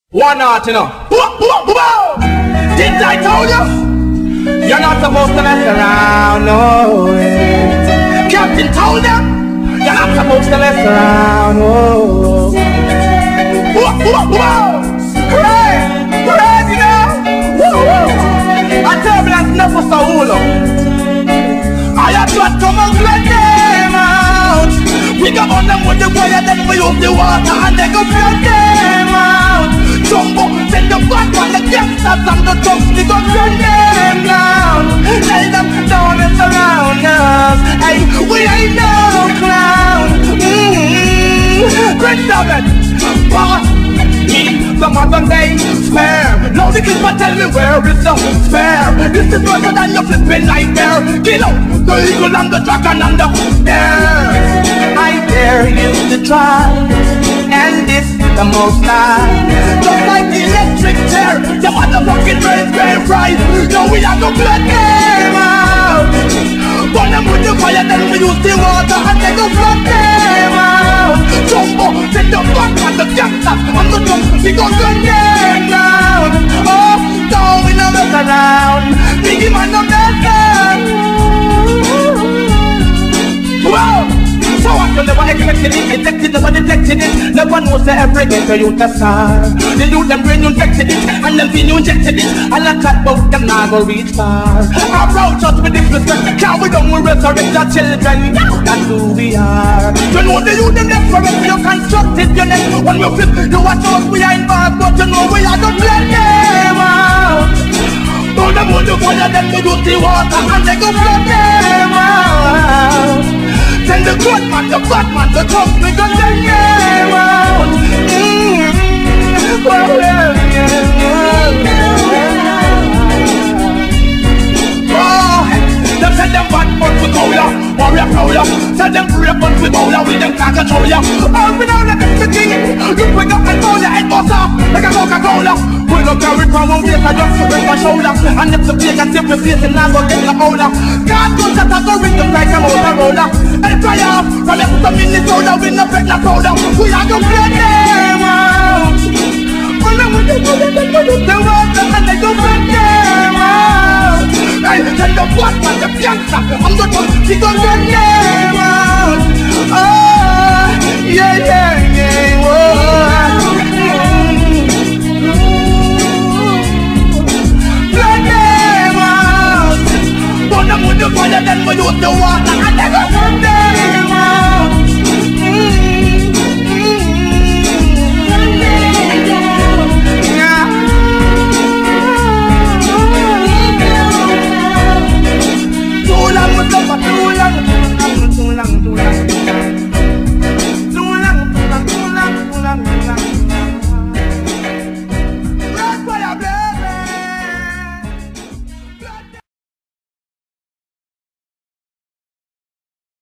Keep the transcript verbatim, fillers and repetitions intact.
One out, you know. Didn't I tell you? You're not supposed to mess around, no. Captain told you you're not supposed to mess around, no. Hooray! Hooray, you know? Woo-woo! A turbulence never so hula. I have got to move them out. We go on them with the wire, then we use the water and they go blow them out. Jumbo, send the back on the gangsters and the thugs, we go run them down. Lay them down and surround us. Hey, we ain't no clown. Mmm, Prince David, boss, me, the modern day spare. Now the kids tell me where is the spare. This is worse than your flipping nightmare. Kill out the eagle and the dragon and the dare. I dare you to try, and this is the most high. Just like the electric chair, the motherfucking brain's brain fried. Now we have to blood them out. Burn them with the fire, then we use the water and they go flood them out. Jumbo, send the back on the gangsters on the drums, we go gun them down. Oh, no, we no mess around. Biggie man no mess around. Whoa! So what you never expected it, detected, never detected it. Never knows that every ghetto youth a star. The youth them brain you infected it, and them fin you injected it. And I chat about them now go reach far. I approach us with disrespect, can't we don't resurrect our children. That's who we are. You know the youth them left forever, you constructed your neck. When we flip, you watch us behind bars, but you know we are gonna let them out. Burn them with the fire, then we use the water, and they go flood them out. Send the good man, the bad man, the tough, we gon' send them out. Mm-hmm. Oh, yeah, yeah. Oh, them send them bad but we go ya, warrior prowler. Send them brave but we bow ya, we them can't control ya. Oh, we know that it's the king. You bring up and roll your head boss up like a Coca-Cola. We don't carry from one place, I just bring my shoulder. And if the place and tip the face and I go get the older. Can't go that I go ring the price and hold the roller. And fire off, from every minute older, we no break the powder. We are gonna play them